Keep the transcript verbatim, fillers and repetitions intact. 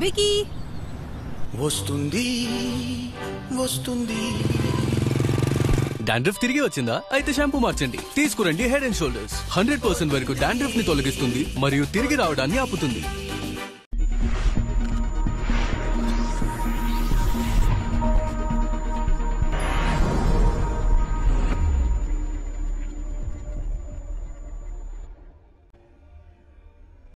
Wiki వస్తుంది వస్తుంది. Dandruff తిరిగి వచ్చిందా? అయితే షాంపూ మార్చండి. తీసుకురండి head and shoulders. Hundred percent వరకు డాండ్రఫ్ ని తొలగిస్తుంది మరియు తిరిగి రావడాన్ని ఆపుతుంది.